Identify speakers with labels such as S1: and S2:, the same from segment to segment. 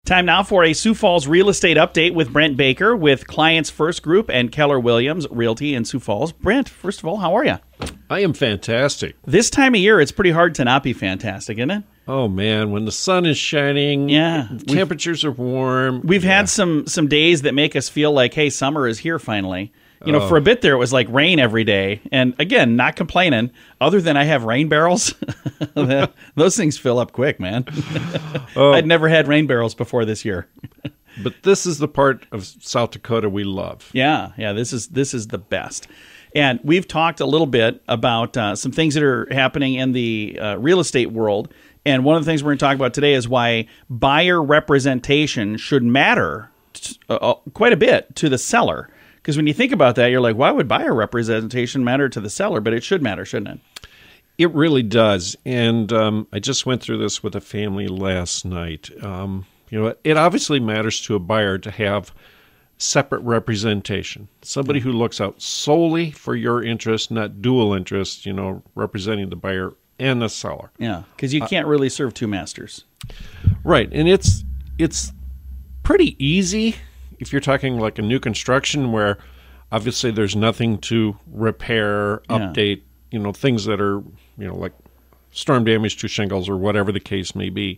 S1: Time now for a Sioux Falls real estate update with Brent Baker with Clients First Group and Keller Williams Realty in Sioux Falls. Brent, first of all, how are you?
S2: I am fantastic.
S1: This time of year, it's pretty hard to not be fantastic, isn't it?
S2: Oh, man, when the sun is shining, temperatures are warm.
S1: We've had some days that make us feel like, hey, summer is here finally. You know, for a bit there, it was like rain every day. And again, not complaining, other than I have rain barrels. Those things fill up quick, man. I'd never had rain barrels before this year.
S2: But this is the part of South Dakota we love.
S1: Yeah, this is the best. And we've talked a little bit about some things that are happening in the real estate world. And one of the things we're going to talk about today is why buyer representation should matter quite a bit to the seller. Because when you think about that, you're like, why would buyer representation matter to the seller? But it should matter, shouldn't it?
S2: It really does. And I just went through this with a family last night. It obviously matters to a buyer to have separate representation. Somebody who looks out solely for your interest, not dual interest, representing the buyer and the seller.
S1: Yeah, because you can't really serve two masters.
S2: Right. And it's pretty easy if you're talking like a new construction where obviously there's nothing to repair, update, things that are, like storm damage to shingles or whatever the case may be.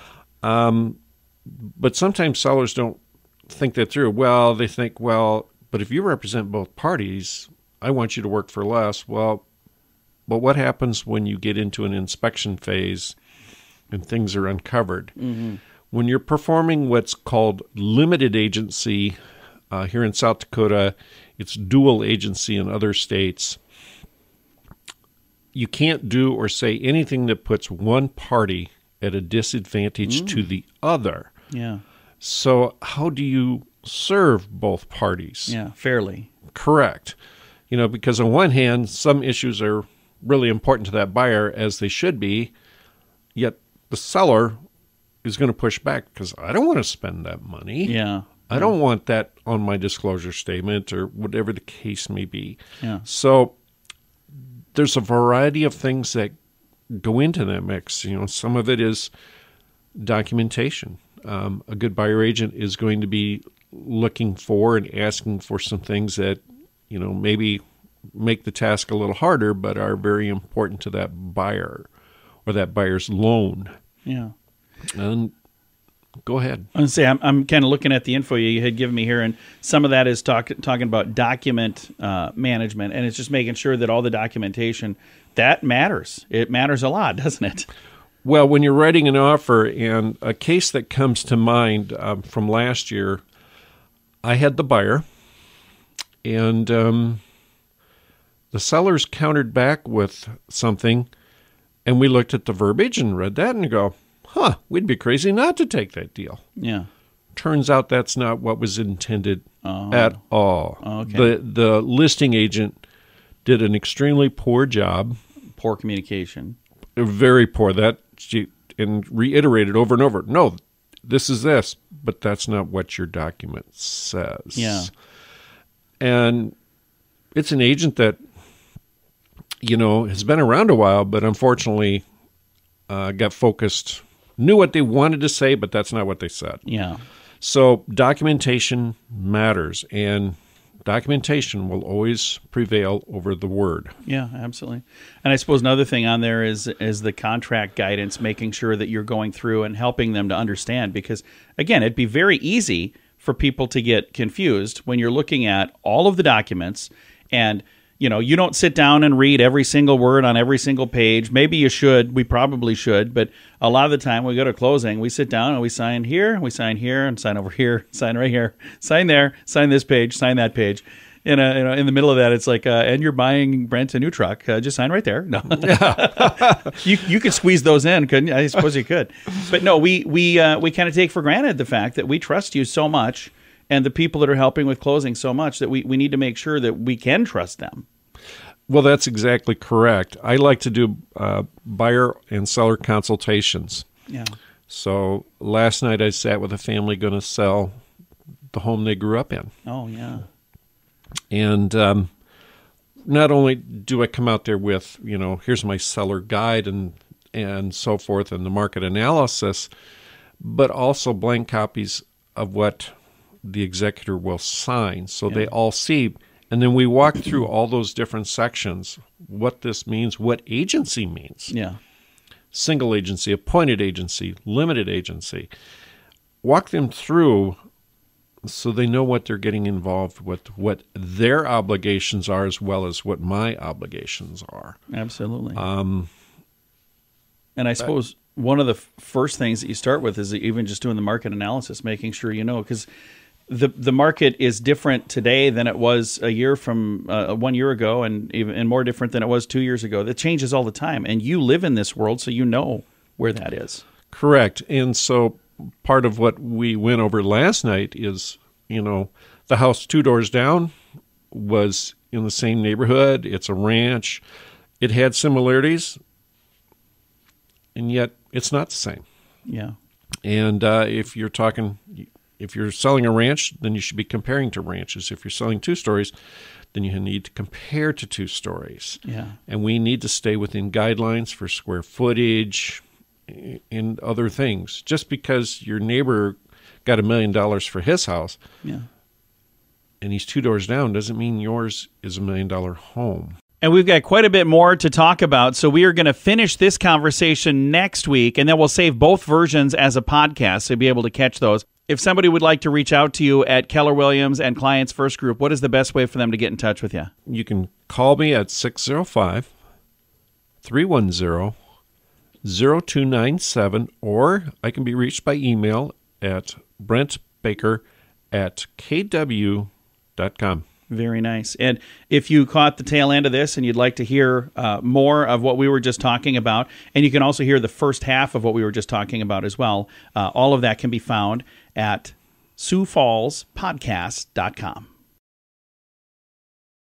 S2: But sometimes sellers don't think that through. Well, they think, but if you represent both parties, I want you to work for less. Well, but what happens when you get into an inspection phase and things are uncovered? Mm-hmm. When you're performing what's called limited agency here in South Dakota, it's dual agency in other states, you can't do or say anything that puts one party at a disadvantage to the other.
S1: Yeah.
S2: So how do you serve both parties?
S1: Yeah, fairly.
S2: Correct. Because on one hand, some issues are really important to that buyer, as they should be, yet the seller is going to push back because I don't want to spend that money.
S1: Yeah.
S2: I don't want that on my disclosure statement or whatever the case may be.
S1: Yeah.
S2: So there's a variety of things that go into that mix. Some of it is documentation. A good buyer agent is going to be looking for and asking for some things that, maybe make the task a little harder, but are very important to that buyer or that buyer's loan.
S1: Yeah.
S2: And go ahead.
S1: I was going to say, I'm kind of looking at the info you had given me here, and some of that is talking about document management, and it's just making sure that all the documentation, that matters. It matters a lot, doesn't it?
S2: Well, when you're writing an offer, and a case that comes to mind from last year, I had the buyer, and the sellers countered back with something, and we looked at the verbiage and read that and go, we'd be crazy not to take that deal.
S1: Yeah.
S2: Turns out that's not what was intended at all.
S1: Okay.
S2: The listing agent did an extremely poor job.
S1: Poor communication.
S2: Very poor. And reiterated over and over, no, this is this, but that's not what your document says.
S1: Yeah.
S2: And it's an agent that, has been around a while, but unfortunately got focused, knew what they wanted to say, but that's not what they said.
S1: Yeah.
S2: So documentation matters, and documentation will always prevail over the word.
S1: Yeah, absolutely. And I suppose another thing on there is the contract guidance, making sure that you're going through and helping them to understand. Because, again, it'd be very easy for people to get confused when you're looking at all of the documents and you don't sit down and read every single word on every single page. Maybe you should. We probably should. But a lot of the time we go to closing, we sit down and we sign here, and sign over here, sign right here, sign there, sign this page, sign that page. In the middle of that, it's like, and you're buying Brent a new truck. Just sign right there. No, you could squeeze those in, couldn't you? I suppose you could. But no, we kind of take for granted the fact that we trust you so much, and the people that are helping with closing so much, that we need to make sure that we can trust them.
S2: Well, that's exactly correct. I like to do buyer and seller consultations.
S1: Yeah.
S2: So last night I sat with a family going to sell the home they grew up in.
S1: Oh, yeah.
S2: And not only do I come out there with, here's my seller guide and so forth and the market analysis, but also blank copies of what the executor will sign, so they all see. And then we walk through all those different sections, what this means, what agency means.
S1: Yeah.
S2: Single agency, appointed agency, limited agency. Walk them through so they know what they're getting involved with, what their obligations are, as well as what my obligations are.
S1: Absolutely. And I suppose one of the first things that you start with is even just doing the market analysis, making sure you know, because the market is different today than it was a year from 1 year ago, and more different than it was 2 years ago. It changes all the time, and you live in this world, so you know where that is.
S2: Correct. And so part of what we went over last night is, the house 2 doors down was in the same neighborhood. It's a ranch. It had similarities, and yet it's not the same.
S1: Yeah.
S2: And if you're selling a ranch, then you should be comparing to ranches. If you're selling 2 stories, then you need to compare to 2 stories.
S1: Yeah.
S2: And we need to stay within guidelines for square footage and other things. Just because your neighbor got $1 million for his house, and he's 2 doors down, doesn't mean yours is $1 million home.
S1: And we've got quite a bit more to talk about, so we are going to finish this conversation next week, and then we'll save both versions as a podcast, so you'll be able to catch those. If somebody would like to reach out to you at Keller Williams and Clients First Group, what is the best way for them to get in touch with you?
S2: You can call me at 605-310-0297, or I can be reached by email at brentbaker@kw.com.
S1: Very nice. And if you caught the tail end of this and you'd like to hear more of what we were just talking about, and you can also hear the first half of what we were just talking about as well, all of that can be found at SiouxFallsPodcast.com.